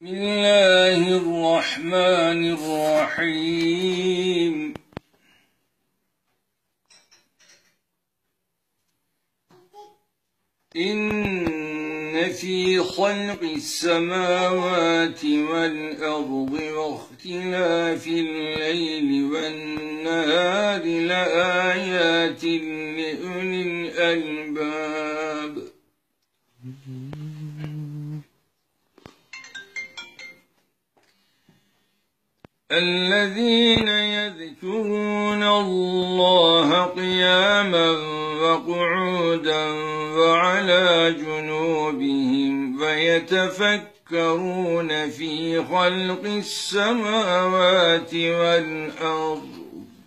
بسم الله الرحمن الرحيم إن في خلق السماوات والأرض واختلاف الليل والنهار لآيات لأولي الألباب الذين يذكرون الله قياما وقعودا وعلى جنوبهم ويتفكرون في خلق السماوات والأرض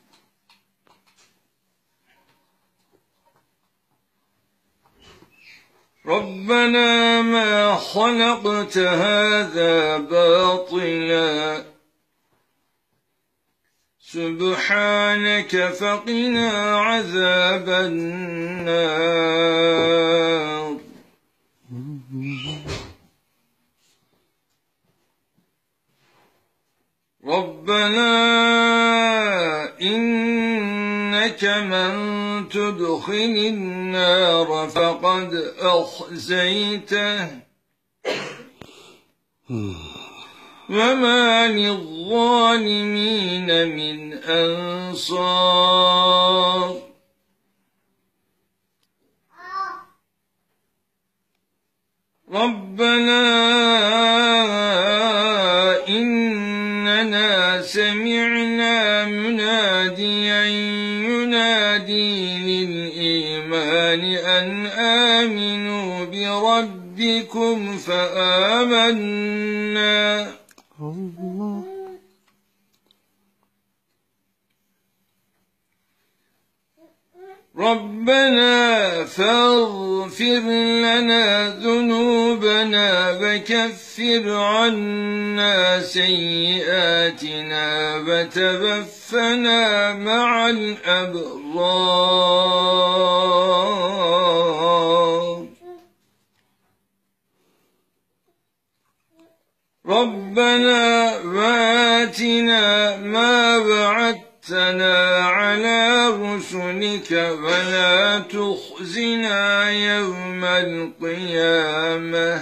ربنا ما خلقت هذا باطلا سبحانك فقنا عذاب النار ربنا إنك من تدخل النار فقد أخزيته وما للظالمين من أنصار ربنا إننا سمعنا مناديا ينادي للإيمان أن آمنوا بربكم فآمنا ربنا فاغفر لنا ذنوبنا وكفر عنا سيئاتنا وتوفنا مع الأبرار ربنا وآتنا ما وعدتنا على رسلك ولا تخزنا يوم القيامة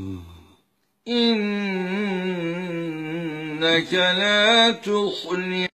إنك لا تخلف